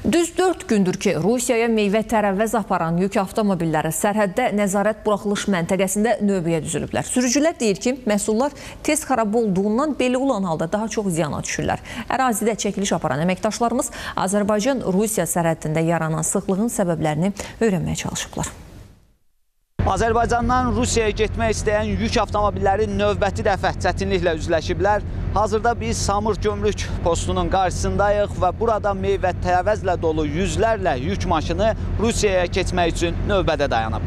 Düz 4 gündür ki, Rusiyaya meyvə tərəvvəz aparan yük avtomobilləri sərhəddə nəzarət buraxılış məntəqəsində növbəyə düzülüblər. Sürücülər deyir ki, məhsullar tez xarab olduğundan belə olan halda daha çox ziyana düşürlər. Ərazidə çəkiliş aparan əməkdaşlarımız Azərbaycan-Rusiya sərhədində yaranan sıxlığın səbəblərini öyrənməyə çalışıblar. Azərbaycandan Rusiyaya getmək istəyən yük avtomobilləri növbəti dəfə çətinliklə üzləşiblər. Hazırda biz Samur Gömrük postunun qarşısındayıq və burada meyvə tərəvəzlə dolu yüzlərlə yük maşını Rusiyaya keçmək üçün növbədə dayanıb.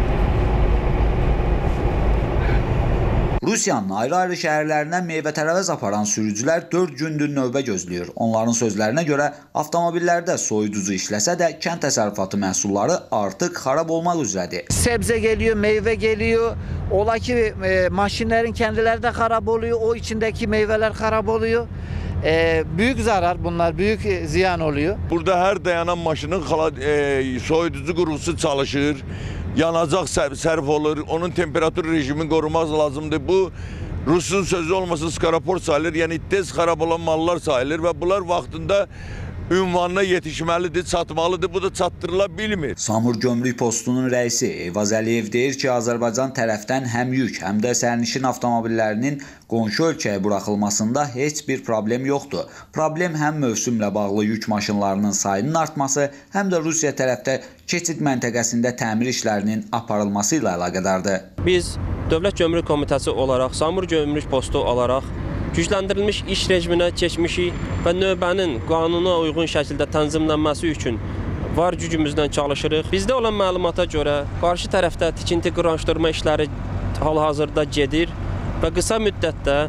Rusiyanın ayrı-ayrı şəhərlərindən meyvə tərəvəz aparan sürücülər 4 gündür növbə gözləyir. Onların sözlərinə görə avtomobillərdə soyuducu işləsə də kənd təsərrüfatı məhsulları artıq xarab olmaq üzrədir. Sebze geliyor, meyve geliyor. Ola ki maşinlerin kendileri de harap oluyor. O içindeki meyveler harap oluyor. Büyük zarar bunlar, büyük ziyan oluyor. Burada her dayanan maşının soyuducu kurusu çalışır. Yanacaq sərf olur, onun temperatur rejimini qorumaq lazımdır. Bu, Rusun sözü olmasa skarapor sayılır, yəni tez xarab olan mallar sayılır və bunlar vaxtında ünvanına yetişməlidir, çatmalıdır, bu da çatdırıla bilmir. Samur Gömrük postunun rəisi Eyvaz Əliyev deyir ki, Azərbaycan tərəfdən həm yük, həm də sərnişin avtomobillərinin qonşu ölkəyə buraxılmasında heç bir problem yoxdur. Problem həm mövsümlə bağlı yük maşınlarının sayının artması, həm də Rusiya tərəfdə keçid məntəqəsində təmir işlərinin aparılması ilə əlaqədardır. Biz Dövlət Gömrük Komitəsi olaraq, Samur Gömrük postu olaraq gücləndirilmiş iş rejiminə keçmişik və növbənin qanuna uyğun şəkildə tənzimlənməsi üçün var gücümüzdən çalışırıq. Bizdə olan məlumata görə qarşı tərəfdə tikinti quraşdırma işləri hal-hazırda gedir və qısa müddətdə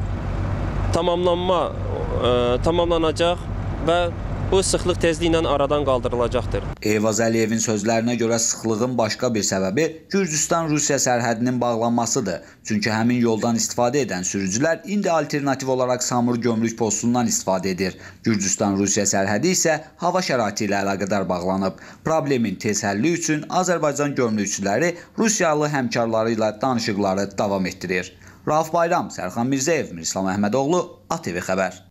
tamamlanacaq və bu sıxlıq tezliklə aradan qaldırılacaqdır. Eyvaz Əliyevin sözlərinə görə sıxlığın başqa bir səbəbi Gürcüstan-Rusiya sərhədinin bağlanmasıdır. Çünki həmin yoldan istifadə edən sürücülər indi alternativ olaraq Samur Gömrük postundan istifadə edir. Gürcüstan-Rusiya sərhədi isə hava şəraiti ilə əlaqədar bağlanıb. Problemin tez həlli üçün Azərbaycan gömrükçüləri Rusiyalı həmkarları ilə danışıqları davam etdirir. Rauf Bayram, Sərxan Mirzəyev, Mirslam Əhmədoğlu, ATV Xəbər.